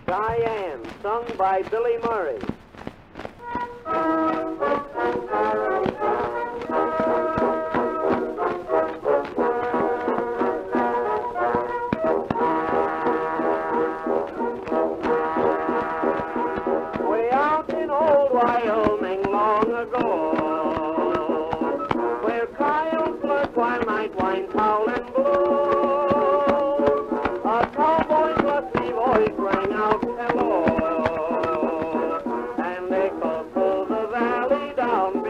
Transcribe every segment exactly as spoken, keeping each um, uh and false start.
Cheyenne, sung by Billy Murray. Way out in old Wyoming long ago, where coyotes lurk while night winds howl and blow, a cowboy's lusty voice rang out hello, and echoed through the valley down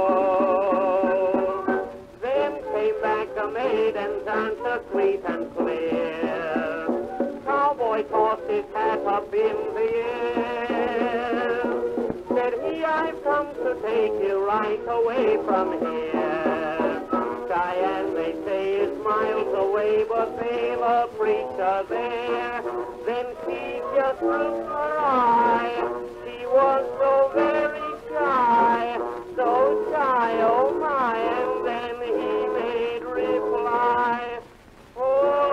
below. Then came back a maiden's answer sweet and clear. Cowboy tossed his hat up in the air. Said he, I've come to take you right away from here. Cheyenne, they say, is miles away, but they've a preacher there. Then she just drooped her eye. She was so very shy, so shy, oh my. And then he made reply, oh,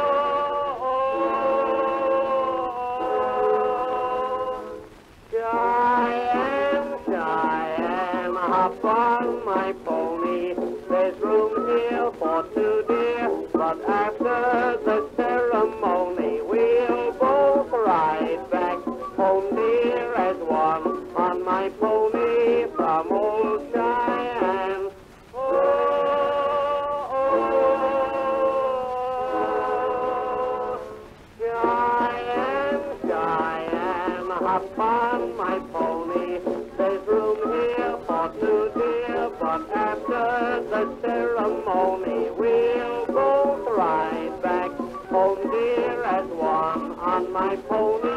Cheyenne, Cheyenne, hop on my pony. There's room here for two, dear, but after the ceremony we'll both ride back home, dear, as one on my pony from old Cheyenne. Oh, oh, Cheyenne, Cheyenne, hop on my pony. There's room here for two, dear, but after the ceremony we'll both ride back home, dear, as one on my pony